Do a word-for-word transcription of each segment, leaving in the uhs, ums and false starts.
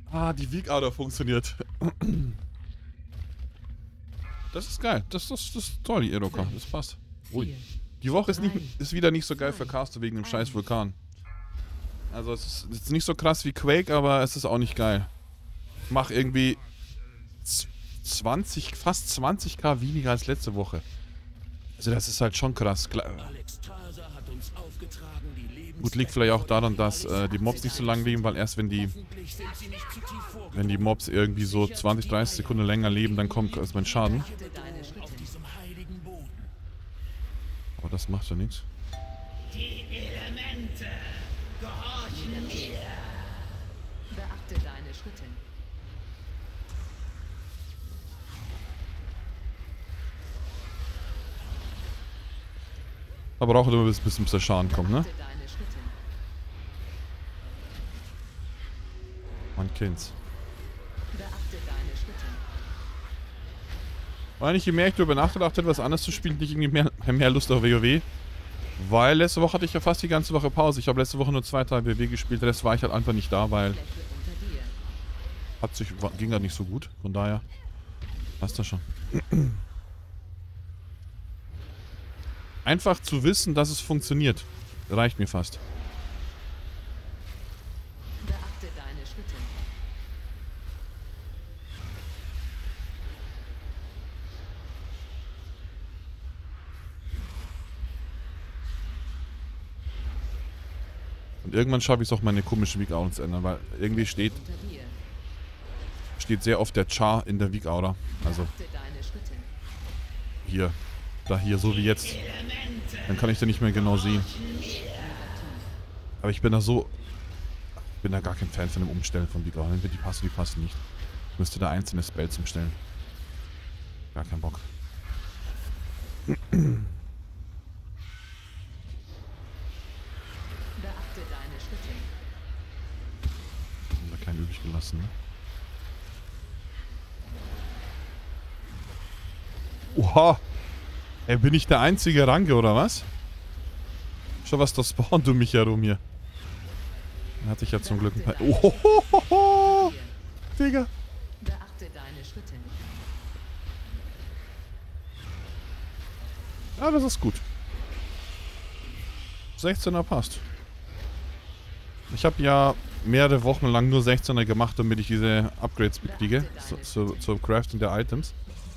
Ah, die Weak-Ader funktioniert. Das ist geil. Das, das, das ist toll, die Edoka. Das passt. Ui. Die Woche ist, nicht, ist wieder nicht so geil für Caster wegen dem scheiß Vulkan. Also es ist jetzt nicht so krass wie Quake, aber es ist auch nicht geil. Ich mach irgendwie zwanzig, fast zwanzig K weniger als letzte Woche. Also das ist halt schon krass. Gut, liegt vielleicht auch daran, dass äh, die Mobs nicht so lang leben, weil erst wenn die wenn die Mobs irgendwie so zwanzig, dreißig Sekunden länger leben, dann kommt erstmal ein Schaden. Aber das macht ja nichts. Die Elemente gehorchen mir. Beachte deine Schritte. Aber auch immer bis, bis ein bisschen Schaden kommt, ne? Man kennt's. Weil ich, je mehr ich darüber nachgedacht hätte, was anderes zu spielen, nicht irgendwie mehr, mehr Lust auf WoW. Weil letzte Woche hatte ich ja fast die ganze Woche Pause. Ich habe letzte Woche nur zwei Tage WoW gespielt, der Rest war ich halt einfach nicht da, weil hat sich, ging halt nicht so gut. Von daher passt das schon. Einfach zu wissen, dass es funktioniert, reicht mir fast. Beachte deine Schritte. Und irgendwann schaffe ich es auch, meine komische Weak-Aura zu ändern, weil irgendwie steht steht sehr oft der Char in der Weak-Aura. Also hier, da hier, so wie jetzt. Dann kann ich da nicht mehr genau sehen. Aber ich bin da so... Ich bin da gar kein Fan von dem Umstellen von Weak-Aura. Die passen, die passen nicht. Ich müsste da einzelne Spells umstellen. Gar kein Bock. Haben wir keinen übrig gelassen, ne? Oha! Ey, bin ich der einzige Ranke, oder was? Schau, was da spawnt um mich herum hier. Da hatte ich ja zum Glück ein paar... Ohohoho! Digga! Ja, das ist gut. sechzehner passt. Ich habe ja mehrere Wochen lang nur sechzehner gemacht, damit ich diese Upgrades bekriege. Zur zu, zu Craften der Items.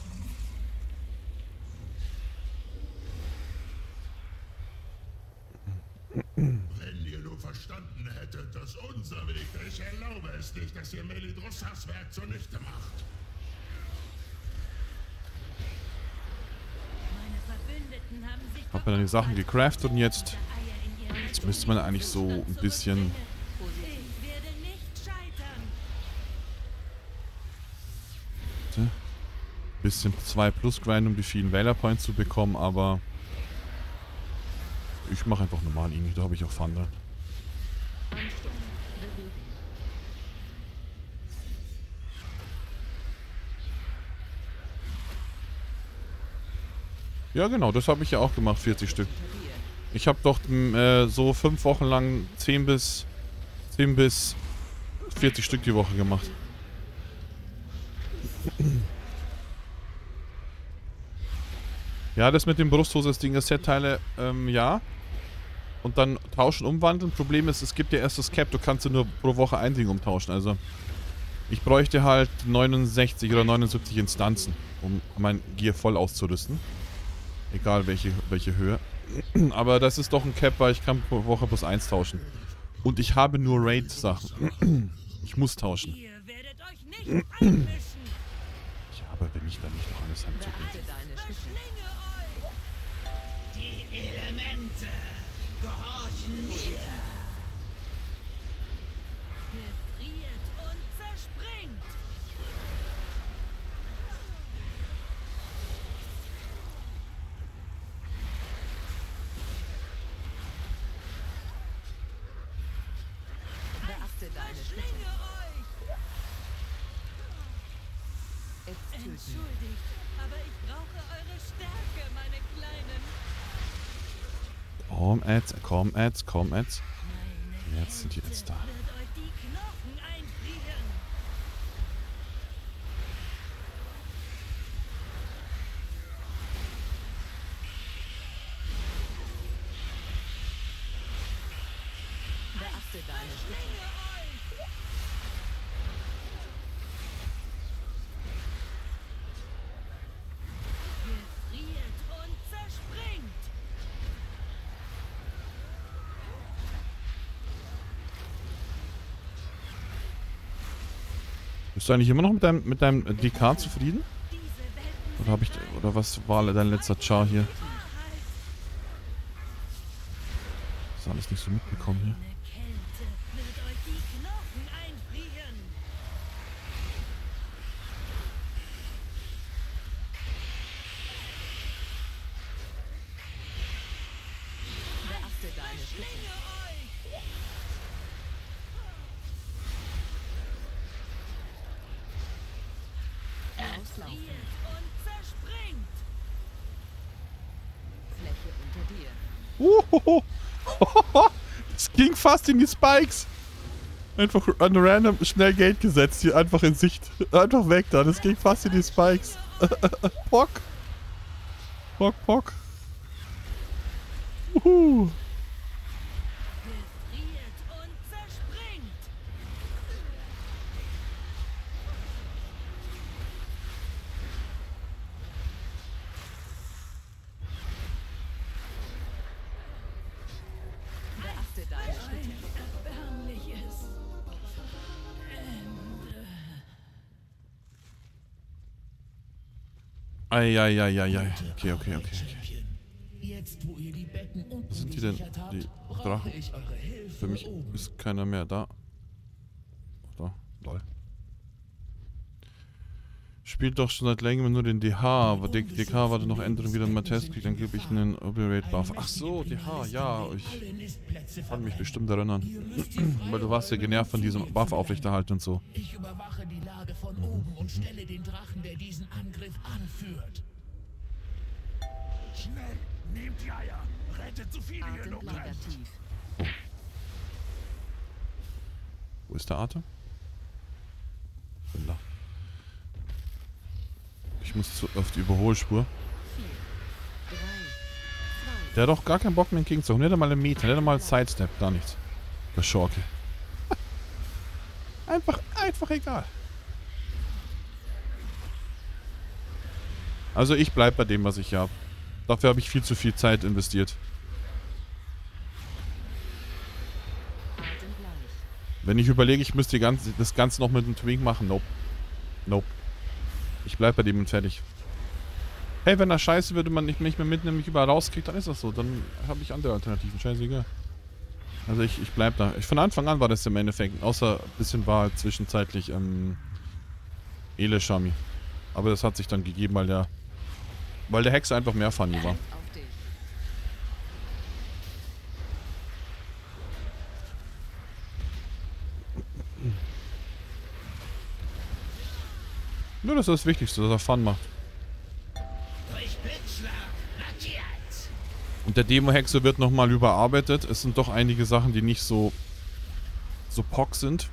Wenn ihr nur verstanden hättet, dass unser Weg, ich erlaube es nicht, dass ihr Melidrussas Werk zunichte macht. Hab mir dann die Sachen gecraftet und jetzt... Jetzt müsste man eigentlich so ein bisschen... Ein bisschen zwei plus grind, um die vielen Valor Points zu bekommen, aber... Ich mache einfach normal irgendwie, da habe ich auch Fun dran. Ja genau, das habe ich ja auch gemacht, vierzig Stück. Ich habe doch äh, so fünf Wochen lang zehn bis vierzig Stück die Woche gemacht. Ja, das mit dem Brusthose, das Ding, das Set-Teile, ähm, ja. Und dann tauschen, umwandeln. Problem ist, es gibt ja erst das Cap, du kannst ja nur pro Woche ein Ding umtauschen. Also, ich bräuchte halt neunundsechzig oder neunundsiebzig Instanzen, um mein Gear voll auszurüsten. Egal welche, welche Höhe. Aber das ist doch ein Cap, weil ich kann pro Woche plus eins tauschen. Und ich habe nur Raid-Sachen. Ich muss tauschen. Ja, aber wenn ich dann nicht noch alles heimzugehen. Die Elemente gehorchen mir. Gefriert und zerspringt. Beachte deine Schritte. Entschuldigt, aber ich brauche eure Stärke, meine Kleinen. Komm, Ads, komm, Ads, komm, Ads. Jetzt sind die jetzt da. Wird euch die Knochen einfrieren. deine Schritte. Gefriert und zerspringt. Bist du eigentlich immer noch mit deinem, mit deinem D K zufrieden? Diese Welten Oder habe ich, oder was war dein letzter Char hier? Wahrheit. Das ist alles nicht so mitbekommen hier. Eine Kälte wird euch die Knochen einfrieren. Beachte deine Schritte. Schlinge euch. Auslaufen. Friert und zerspringt. Fläche unter dir. Uhuhu. Das ging fast in die Spikes. Einfach an random schnell Gate gesetzt, hier einfach in Sicht. Einfach weg da, das ging fast in die Spikes. Pock. Pock, pock. Uhu. Gefriert und zerspringt. Beachte deine Schritte. Erbärmliches Ende. Eieieiei. Okay, okay, okay. okay. Jetzt, wo ihr die Becken unten Wo sind die denn? gesichert habt, Die brauche Drachen? ich eure Hilfe Für mich oben. ist keiner mehr da. Da, lol. Spielt doch schon seit längerem nur den D H, aber D K war dann noch Änderung wieder ein Test kriegt, dann gebe ich einen Operate Buff. Ach so, D H, ja, ich Alle Nistplätze kann mich verwalten. bestimmt erinnern. Ihr müsst hier frei Weil du warst ja genervt von diesem Buff aufrechterhalten und so. Ich überwache die Lage von oben und stelle den Drachen, der diesen Angriff anführt. Schnell, nehmt die Eier. Rettet so viele ihr Atem nur könnt. negativ. Wo ist der Atem? Bin da. Ich muss zu, auf die Überholspur. Vier. Drei. Zwei. Der hat doch gar keinen Bock mehr entgegenzuhauen. Nicht einmal einen Meter, nicht einmal einen Sidestep, gar nichts. Der Schorke. Einfach, einfach egal. Also ich bleib bei dem, was ich habe. Dafür habe ich viel zu viel Zeit investiert. Atem gleich. Wenn ich überlege, ich müsste die ganze, das Ganze noch mit einem Twink machen. Nope. Nope. Ich bleib bei dem und fertig. Hey, wenn das scheiße würde, man nicht mehr mitnehmen, mich überall rauskriegt, dann ist das so. Dann habe ich andere Alternativen. Scheißegal. Also ich, ich bleib da. Ich, von Anfang an war das im Endeffekt. Außer ein bisschen war halt zwischenzeitlich ähm, Ele Shami. Aber das hat sich dann gegeben, weil der weil der Hexe einfach mehr funny war. Auf dich. Nur das ist das Wichtigste, dass er Fun macht. Durch Blitzschlag markiert. Und der Demo-Hexe wird nochmal überarbeitet. Es sind doch einige Sachen, die nicht so so pock sind.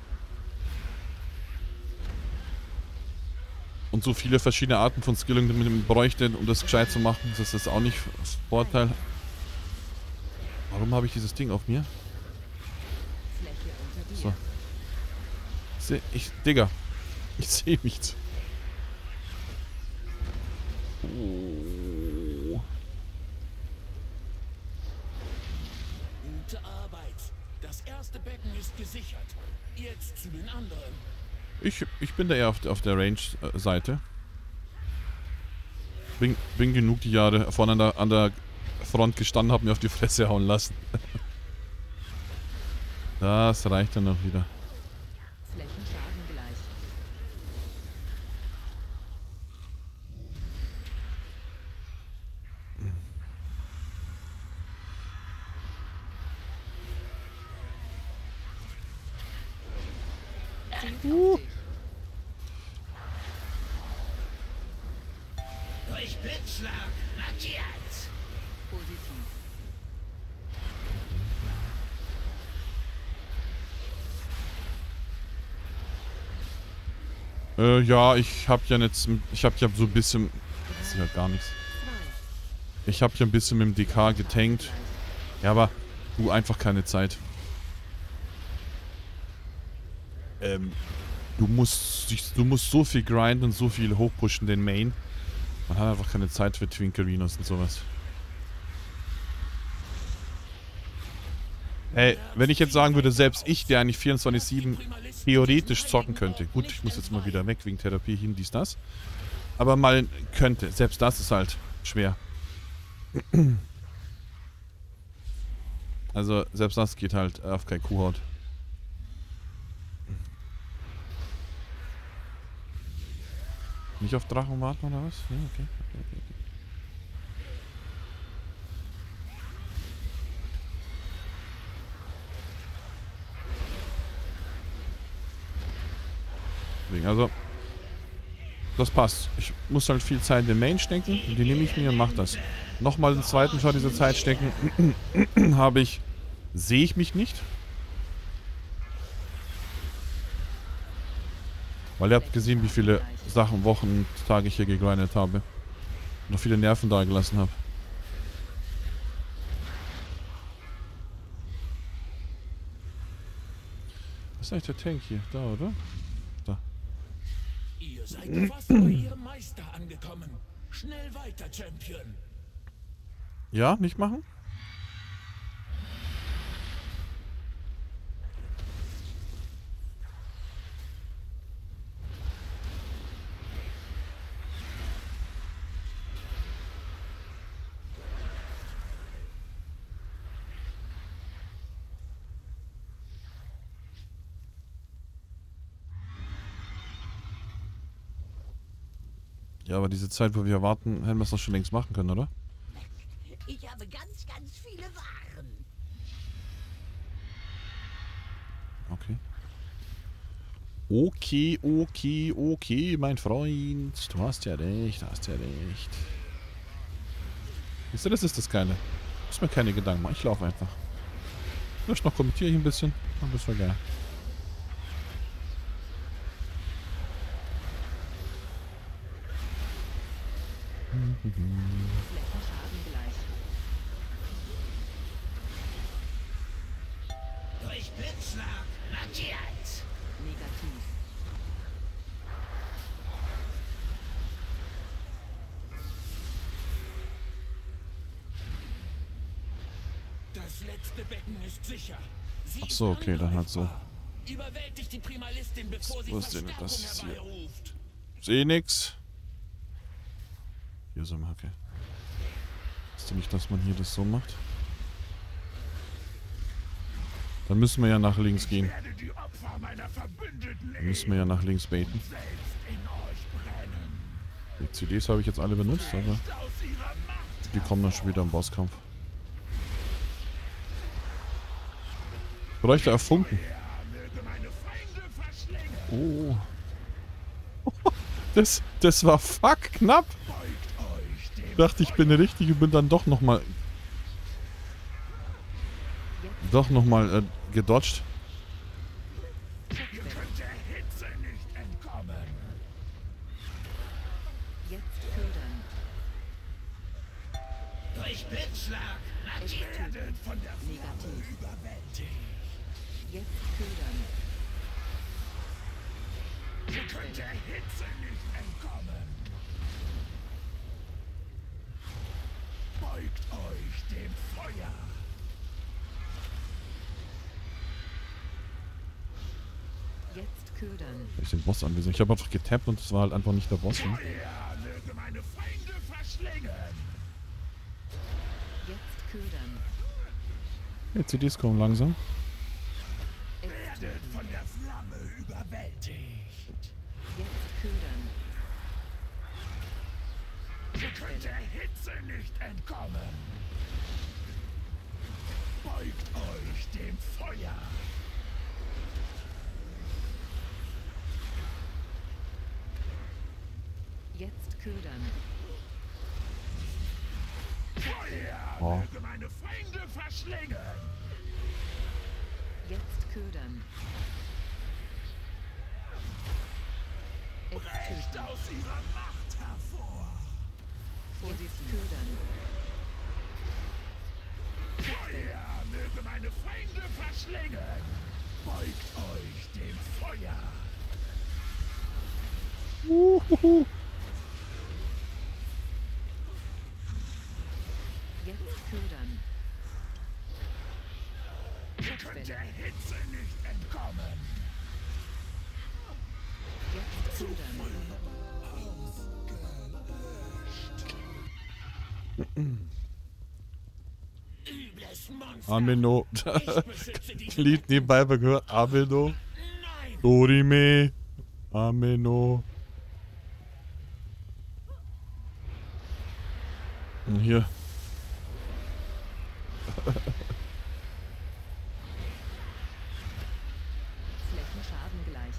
Und so viele verschiedene Arten von Skilling, die man bräuchte, um das gescheit zu machen. Das ist auch nicht das Vorteil. Warum habe ich dieses Ding auf mir? Fläche unter dir. So. Seh ich, Digga. Ich sehe nichts. Oh. Gute Arbeit. Das erste Becken ist gesichert. Jetzt zu den anderen. Ich, ich bin da eher auf, auf der Range-Seite. Bin, bin genug die Jahre vorne an der, an der Front gestanden, hab mir auf die Fresse hauen lassen. Das reicht dann noch wieder. Flächenschaden gleich. Zielt auf dich. Durch Blitzschlag markiert. Positiv. Äh, ja, ich hab ja jetzt, ich hab ja so ein bisschen, das ist ja gar nichts. Zwei. Ich hab ja ein bisschen mit dem D K getankt. Ja, aber du, einfach keine Zeit. ähm, du musst, dich- du musst so viel grinden und so viel hochpushen, den Main. Man hat einfach keine Zeit für Twinkerinos und sowas. Ey, wenn ich jetzt sagen würde, selbst ich, der eigentlich vierundzwanzig sieben theoretisch zocken könnte. Gut, ich muss jetzt mal wieder weg wegen Therapie, hin, dies, das. Aber mal könnte. Selbst das ist halt schwer. Also, selbst das geht halt auf keine Kuhhaut. Nicht auf Drachen warten oder was? Ja, okay. okay, okay, okay. Deswegen, also, das passt. Ich muss halt viel Zeit in den Main stecken und die nehme ich mir und mache das. Nochmal den zweiten Shot diese Zeit stecken, habe ich, sehe ich mich nicht. Weil ihr habt gesehen, wie viele Sachen, Wochen, Tage ich hier gegrindet habe. Und noch viele Nerven da gelassen habe. Was ist eigentlich der Tank hier? Da, oder? Da. Ihr seid fast bei ihrem Meister angekommen. Schnell weiter, Champion. Ja, nicht machen? Ja, aber diese Zeit, wo wir warten, hätten wir es doch schon längst machen können, oder? Ich habe ganz, ganz viele Waren. Okay. Okay, okay, okay, mein Freund. Du hast ja recht, hast ja recht. Siehst du, das ist das Geile. Ich muss mir keine Gedanken machen, ich laufe einfach. Vielleicht noch kommentiere ich ein bisschen, dann bist du geil. Flächenschaden gleich. Durch Blitzschlag markiert. Negativ. Das letzte Becken ist sicher. Sie Ach so, ist okay, dann halt so. angreifbar. Überwältigt die Primalistin, bevor sie Wo ist denn Verstärkung das jetzt hier? herbeiruft. Seh nix. Hier sind wir, okay. Ist du nicht, dass man hier das so macht? Dann müssen wir ja nach links gehen. Werde die Opfer meiner Verbündeten Dann müssen wir ja nach links baiten. selbst in euch brennen. Die C Ds habe ich jetzt alle benutzt, aber Aus ihrer Macht die kommen dann schon wieder im Bosskampf. Ich bräuchte auch Funken. möge meine Feinde verschlingen. Oh. Das, das war fuck knapp. Beugt euch dem Ich dachte, ich bin richtig und bin dann doch nochmal... Doch nochmal äh, gedodged. Ihr könnt der Hitze nicht entkommen. Jetzt ködern. Durch Blitzschlag markiert. Werdet von der Flamme Negativ. überwältigt. Jetzt ködern. Ihr könnt der Hitze nicht entkommen. Beugt euch dem Feuer. Jetzt ködern. Ich den Boss anwesend. Ich habe einfach getappt und es war halt einfach nicht der Boss. Ne? Feuer möge meine Feinde verschlingen. Jetzt ködern. Die C Ds kommen langsam. Werdet von der Flamme überwältigt. Jetzt ködern. Ihr könnt der Hitze nicht entkommen. Beugt euch dem Feuer. Jetzt ködern. Feuer Oh. möge meine Feinde verschlingen. Jetzt ködern. Es Brecht töten. aus ihrer Macht hervor. Jetzt ködern. Feuer möge meine Feinde verschlingen. Beugt euch dem Feuer. Uhu. Jetzt ködern. Ihr könnt der Hitze nicht entkommen. Jetzt ködern. Übles Monster. Ameno. Ich besitze diese Lied nebenbei gehört. Ameno. Nein. Dorime. Ameno. Und hier. Flächenschaden gleich.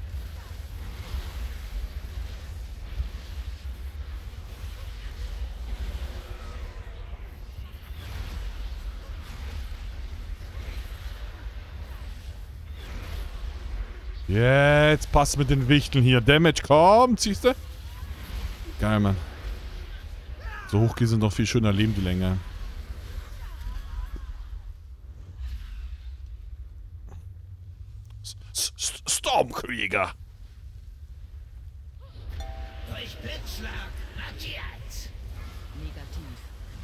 Jetzt passt mit den Wichteln hier. Damage kommt, siehst du? Geil, Mann. So hoch sind doch viel schöner, leben die länger. S S Stormkrieger. Durch Blitzschlag markiert. Negativ.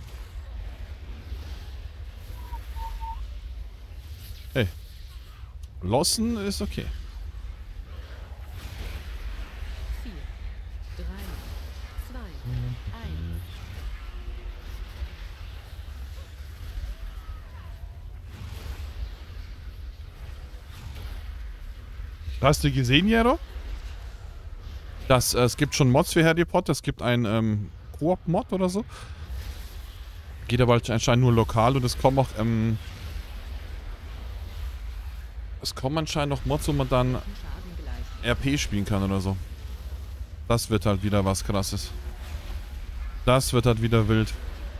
Hey. Lossen ist okay. Vier, drei, zwei, eins. Hast du gesehen, Jero? Das, äh, es gibt schon Mods für Harry Potter. Es gibt ein ähm, Koop-Mod oder so. Geht aber anscheinend nur lokal und es kommen auch, ähm, es kommen anscheinend noch Mods, wo man dann Schaden gleich. R P spielen kann oder so. Das wird halt wieder was Krasses. Das wird halt wieder wild.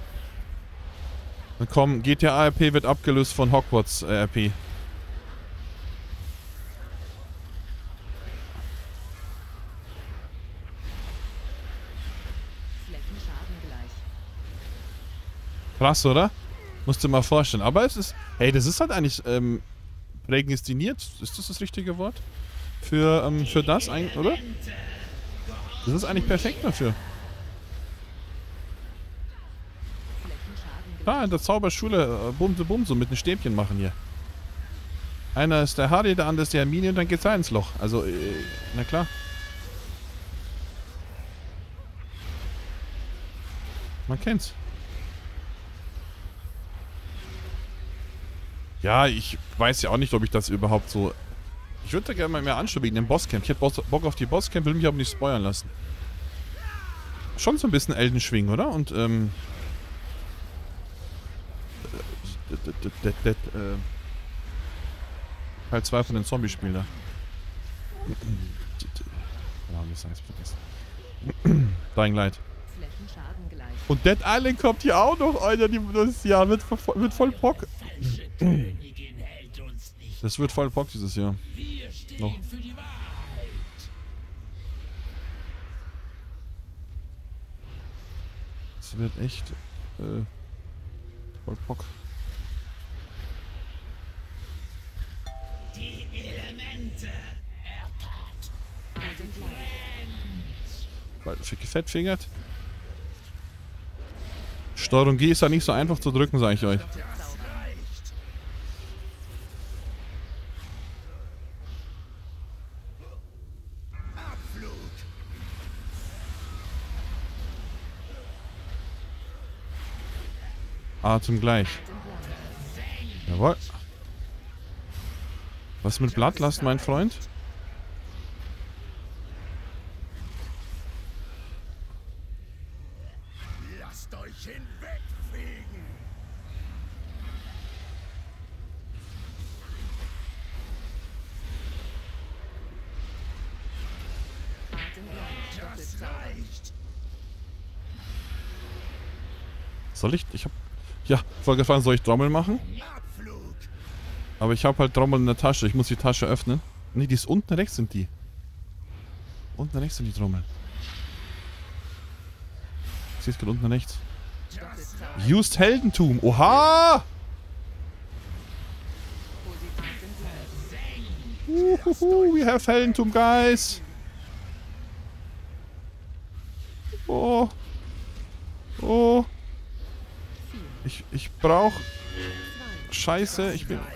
Dann kommen, G T A R P wird abgelöst von Hogwarts äh, R P. Flächenschaden gleich. Krass, oder? Musst du dir mal vorstellen. Aber es ist, hey, das ist halt eigentlich, ähm, prädestiniert. Ist das das richtige Wort? Für, ähm, für das eigentlich, oder? Das ist eigentlich perfekt dafür. Flächenschaden gleich. Da, in der Zauberschule, äh, Bumse Bumse mit den Stäbchen machen hier. Einer ist der Harry, der andere ist der Hermine und dann geht's rein ins Loch. Also, äh, na klar. Man kennt's. Ja, ich weiß ja auch nicht, ob ich das überhaupt so... Ich würde da gerne mal mehr anschauen wegen dem Bosscamp. Ich hätte Bock auf die Bosscamp, will mich aber nicht spoilern lassen. Schon so ein bisschen Elden Schwing, oder? Und, ähm... Teil zwei von den Zombie-Spielen da. Ja, das heißt vergessen. Dying Light. Flächenschaden gleich. Und Dead Island kommt hier auch noch, Alter. Die, das Jahr wird, wird voll Bock. Falsche Königin hält uns nicht. Das wird voll Bock dieses Jahr. Wir stehen Noch. für die Wahrheit. Das wird echt äh, voll Bock. Die Elemente. Weil gefettfingert. Steuerung G ist ja nicht so einfach zu drücken, sage ich euch. Das reicht. Abflug. Atem gleich. Jawohl. Was mit Bloodlust, mein Freund? Lasst euch hinwegfegen. Atem gleich. Das Doppelzauber. reicht. Soll ich? Ich hab... Ja, voll gefallen, soll ich Trommel machen? Abflug. Aber ich habe halt Trommel in der Tasche. Ich muss die Tasche öffnen. Ne, die ist unten rechts sind die. Unten rechts sind die Trommeln. Ich sehe es gerade unten rechts. Doppelzauber. Used Heldentum. Oha! Hol die Atem gleich. Uhuhu, we have Heldentum, guys. Oh. Oh. Ich, ich brauch... Scheiße, ich bin...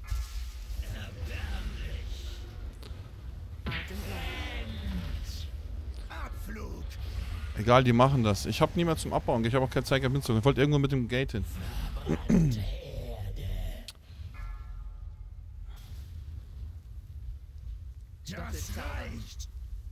Egal, die machen das. Ich habe niemand zum Abbauen. Ich habe auch keine Zeit gehabt hinzukommen. Ich wollte irgendwo mit dem Gate hin. Das reicht.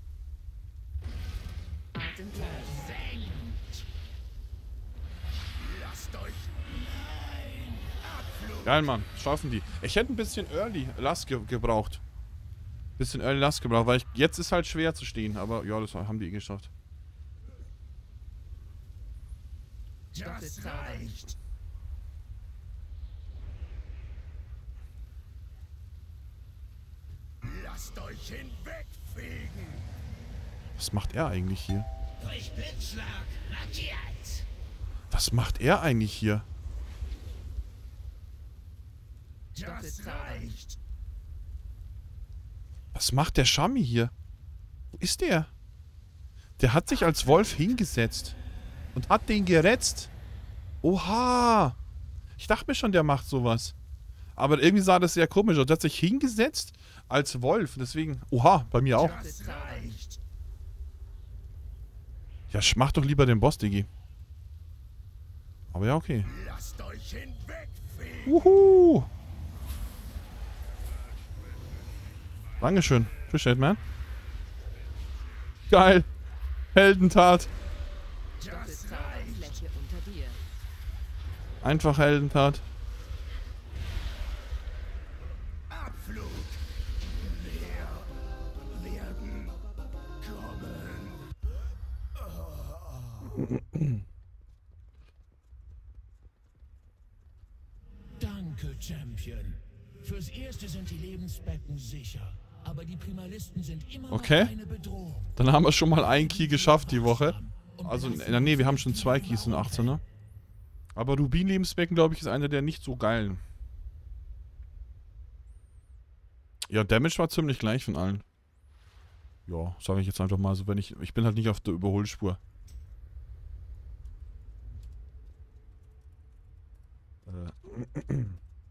Lasst euch. Nein. Abflug. Geil, Mann. Schaffen die. Ich hätte ein bisschen Early Last ge gebraucht. Bisschen Early Last gebraucht, weil ich, jetzt ist halt schwer zu stehen. Aber ja, das haben die eh geschafft. Das reicht. Lasst euch hinwegfegen. Was macht er eigentlich hier? Durch Blitzschlag markiert. Was macht er eigentlich hier? Das reicht. Was macht der Shami hier? Wo ist der? Der hat sich als Wolf hingesetzt. Und hat den geretzt. Oha. Ich dachte mir schon, der macht sowas. Aber irgendwie sah das sehr komisch aus. Der hat sich hingesetzt als Wolf. Deswegen, oha, bei mir auch. Das reicht. Ja, mach doch lieber den Boss, Diggi. Aber ja, okay. Lasst euch hinwegfegen. Wuhu. Dankeschön. Appreciate, man. Geil. Heldentat. Das reicht. Fläche unter dir. Einfach Heldentat. Abflug. Wir werden kommen. Danke, Champion. Fürs Erste sind die Lebensbecken sicher. Aber die Primalisten sind immer Okay. noch eine Bedrohung. Dann haben wir schon mal ein Key geschafft die Woche. Also, äh, nee, wir haben schon zwei Keys in achtzehner. Aber Rubin-Lebensbecken, glaube ich, ist einer der nicht so geilen. Ja, Damage war ziemlich gleich von allen. Ja, sage ich jetzt einfach mal so, wenn ich... Ich bin halt nicht auf der Überholspur. Äh.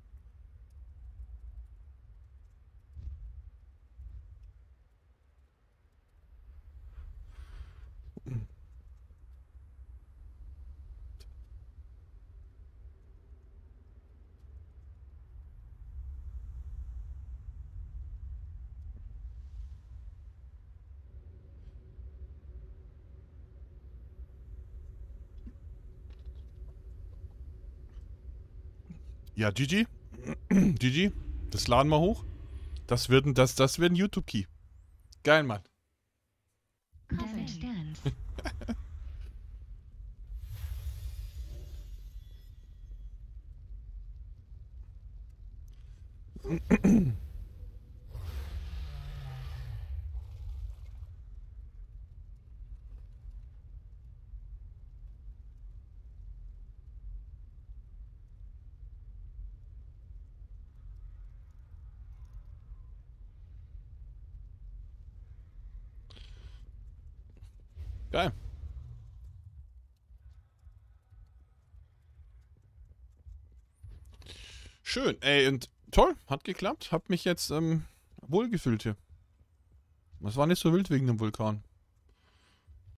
Ja, G G. G G. Das laden wir hoch. Das wird ein, das, das wird ein YouTube-Key. Geil, Mann. Geil. Schön. Ey, und toll. Hat geklappt. Hab mich jetzt ähm, wohlgefühlt hier. Das war nicht so wild wegen dem Vulkan.